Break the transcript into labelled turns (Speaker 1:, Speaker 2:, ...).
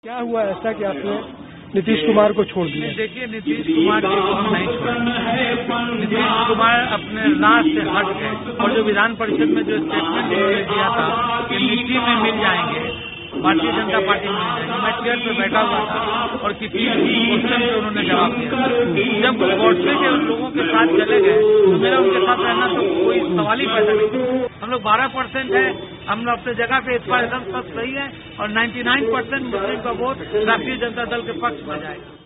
Speaker 1: کیا ہوا ایسا کہ آپ نے نتیش کمار کو چھوڑ دیا؟
Speaker 2: دیکھیے نتیش کمار کو ہم نہیں چھوڑیں. نتیش کمار اپنے راہ سے ہٹ گئے اور جو ودھان پریشد میں جو اسٹیٹمنٹ دیا تھا کہ مٹی میں مل جائیں گے, بھارتیہ جنتا پارٹی میں مل جائیں گے. میں چیئر پہ بیٹھا ہوا تھا اور کسی کوشچن پہ انہوں نے جواب دیا. جب گوڈسے کے لوگوں کے ساتھ چلے گئے تو میرا ان کے ساتھ رہنا تو کوئی سوال ہی پیدا نہیں. ہم لوگ 12% ہیں, ہم لوگ اپنے جگہ پہ اس بار ایک دم سب صحیح ہے اور 99% مسلم کا ووٹ راشٹریہ جنتا دل کے پکش میں جائے گا.